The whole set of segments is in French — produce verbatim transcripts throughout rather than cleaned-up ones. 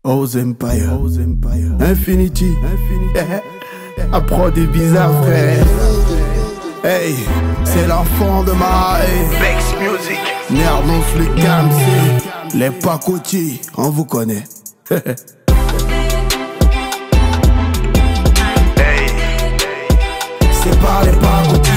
Oz Empire, Oz Empire, Infinity, Infinity. Apprends des bizarres frère. Hey, c'est l'enfant de ma hey. Bex Music, Nerdos le Kamsi, les Pakoti, on vous connaît. hey. C'est pas les Pakoti,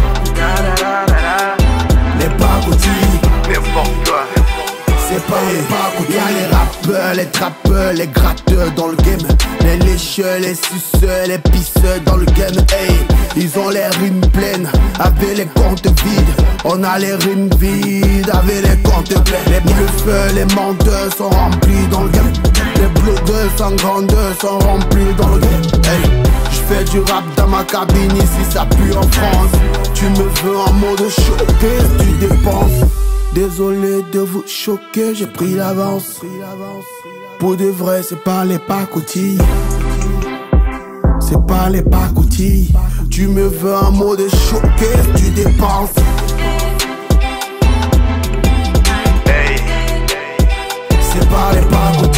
les Pakoti, n'importe quoi. c'est pas les Pakoti. Y'a les rappeurs, les trappeurs, les gratteurs dans le game, les lécheurs, les suceurs, les pisseurs dans le game. Hey, ils ont les rimes pleines avec les comptes vides. On a les rimes vides avec les comptes pleins. Les bluffeurs, les menteurs sont remplis dans le game. Les blogueurs sans grandeur sont remplis dans le game. Hey, je fais du rap dans ma cabine ici, ça pue en France. Tu me veux en mode choqué, tu dépenses. Désolé de vous choquer, j'ai pris l'avance. Pour de vrai, c'est pas les Pakoti. C'est pas les Pakoti. Tu me veux en mode choqué, tu dépenses. Hey. C'est pas les Pakoti.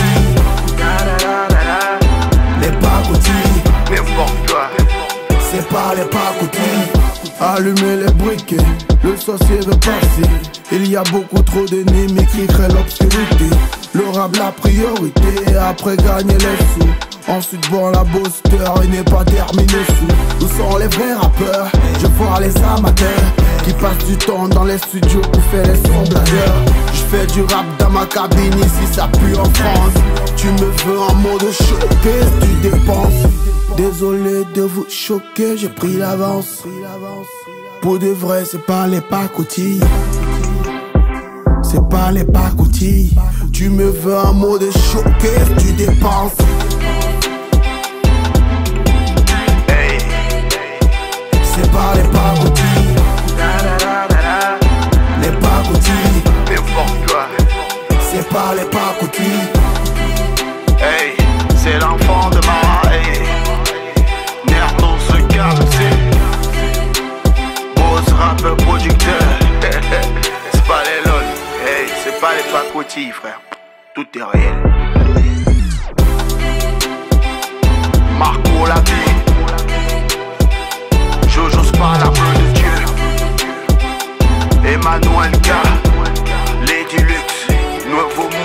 Les Pakoti, N'importe quoi. c'est pas les Pakoti. Allumez les briquets, le sorcier veut passer. Il y a beaucoup trop d'ennemis qui créent l'obscurité. Le rap la priorité, après gagner les sous. Ensuite bon la booster, il n'est pas terminé sous. Où sont les vrais rappeurs? Je vois les amateurs qui passent du temps dans les studios pour faire les sons blagueurs. Je fais du rap dans ma cabine ici, ça pue en France. Tu me veux en mode choqué, tu dépenses. Désolé de vous choquer, j'ai pris l'avance. Pour de vrai, c'est pas les Pakoti. C'est pas les Pakoti. Tu me veux en mode choqué, tu dépenses. Hey. C'est pas les Pakoti. Les Pakoti, N'importe quoi. c'est pas les Pakoti. Hey, c'est l'enfant de ma hey. Nerdos se Kamsi, Boss rappeur producteur. C'est pas les lol. Hey, c'est pas les Pakoti frère. Tout est réel. Marco la vie, Jojo Spa la bleu de Dieu, Emmanuel K, Lady Lux, Nouveau